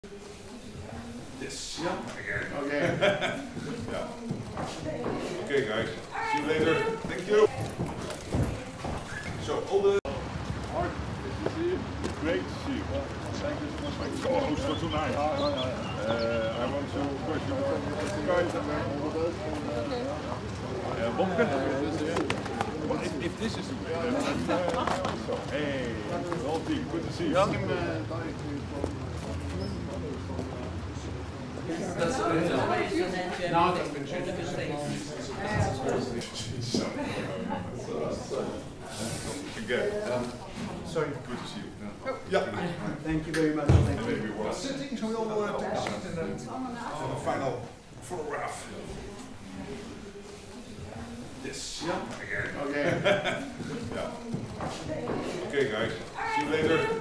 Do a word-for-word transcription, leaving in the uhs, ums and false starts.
This. Yeah. Again. Okay. Yeah. Okay, guys. See you later. Thank you. So all the. Mark, good to see you. Great to see you. Well, thank you so much. My co-host for tonight. Uh, I want to first you guys and all of those. Uh, Bobke. Well, if, if this is a uh, so hey, all team, good to see you. Young and That's good. Now that's been changed. Again. Um, sorry. Good to see you. Oh. Yeah. Thank you very much. Thank you. Maybe we're sitting, so we all uh, take a seat and then for the final photograph. This. Yeah. Again. okay. Yeah. Okay, guys. See you later.